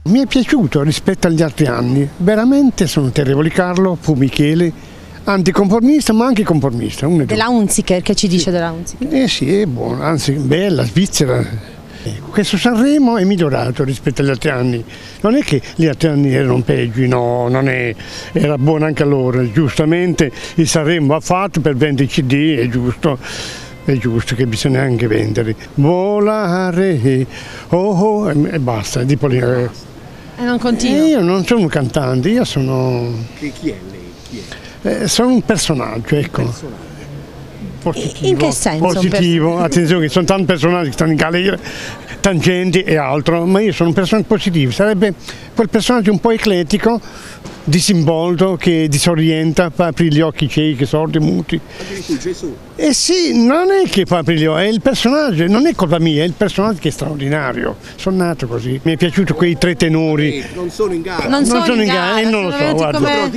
Mi è piaciuto rispetto agli altri anni, veramente sono terrevoli. Carlo, fu Michele, anticonformista ma anche conformista. Della Hunziker, che ci dice della Hunziker? Sì, è buono, anzi bella, Svizzera. Questo Sanremo è migliorato rispetto agli altri anni, non è che gli altri anni erano peggi, no, era buono anche allora, giustamente il Sanremo va fatto per vendere CD, è giusto che bisogna anche vendere. Volare, oh, e basta, di Polino. E non continua? Io non sono un cantante, io sono... Chi è lei? Chi è? Sono un personaggio, ecco. Positivo, in che senso? Positivo, attenzione che sono tanti personaggi che stanno in galera, tangenti e altro, ma io sono un personaggio positivo, sarebbe quel personaggio un po' eclettico, disinvolto, che disorienta, fa aprire gli occhi ciechi, sordi, muti. Addirittura Gesù. Eh sì, non è che fa aprire gli occhi, è il personaggio, non è colpa mia, è il personaggio che è straordinario. Sono nato così, mi è piaciuto quei tre tenori. Non sono in gara. Non sono in gara, non lo so, guarda. Come...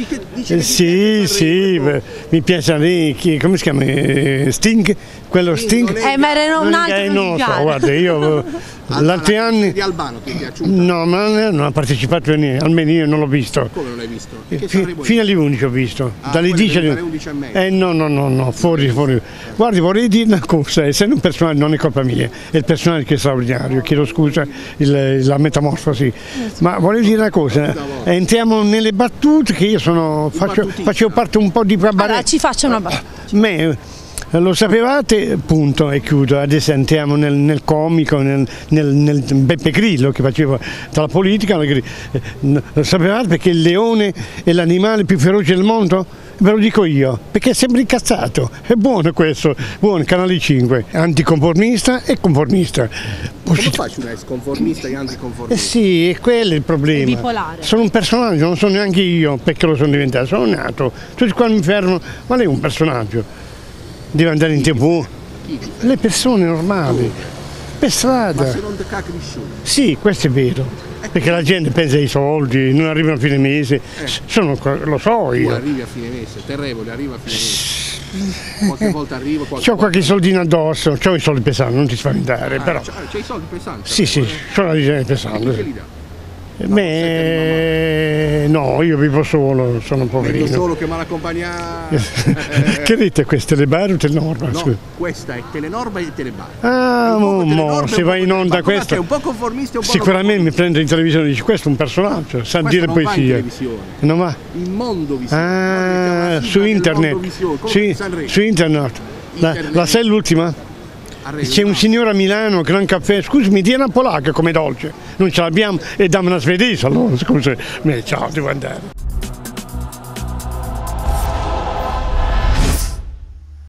Sì, mi piace lì, come si chiama? Sting? Quello Sting? Ma era un altro. Non lo so, guarda, io l'altri anni... Di Albano ti è piaciuto? No, ma non ha partecipato a niente, almeno io non l'ho visto. Come non l'hai visto? Fino alle 11 ho visto, dalle 10 alle 11 e mezza. No, fuori. Guardi, vorrei dire una cosa, essendo un personaggio non è colpa mia, è il personaggio che è straordinario, chiedo scusa, la metamorfosi, ma vorrei dire una cosa, entriamo nelle battute che io facevo parte un po' di Allora, ci faccio una battuta. Lo sapevate, punto, e chiudo. Adesso entriamo nel comico, nel Beppe Grillo che faceva dalla politica. Lo sapevate perché il leone è l'animale più feroce del mondo? Ve lo dico io, perché è sempre incazzato. È buono questo, buono, Canale 5, anticonformista e conformista. Come faccio una sconformista e anticonformista? Sì, è quello il problema. È bipolare. Sono un personaggio, non sono neanche io perché lo sono diventato, sono nato. Tutti qua mi fermano, ma lei è un personaggio. Deve andare in TV. Le persone normali, per strada. Ma se non te cacchi nessuno. Sì, questo è vero. Perché la gente pensa ai soldi, non arrivano a fine mese, lo so io. Tu arrivi a fine mese, Terrevoli arriva a fine mese. Qualche volta arrivo, C'ho qualche soldino addosso, c'ho i soldi pesanti, non ti spaventare, però. C'hai i soldi pesanti? Sì, c'ho la riserva pesante. Chi li dà? No, io vivo solo, sono poverino. Vivo solo che mi accompagna. Che dite queste, Telebar o Telenorma? No, questa è Telenorma e Telebar. Se va in onda questo. È un po' conformista e un po' sicuramente mi prende in televisione e dice questo è un personaggio, sa dire non poesia. Va in televisione. Non va? In mondo visione. Su internet. Su internet. La sai l'ultima? C'è un signore a Milano che non ha un caffè, scusi mi dia una polacca come dolce, non ce l'abbiamo e dammi una svedese allora, scusi, ciao devo andare.